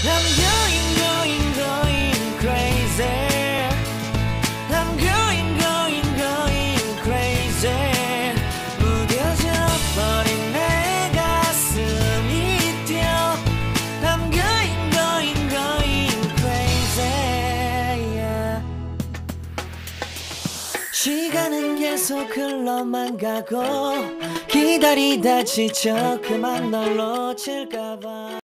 I'm going crazy. I'm going crazy. 무뎌져 버린 내 가슴이 뛰어. I'm going crazy. Yeah. 시간은 계속 흘러만 가고 기다리다 지쳐 그만 널 놓칠까봐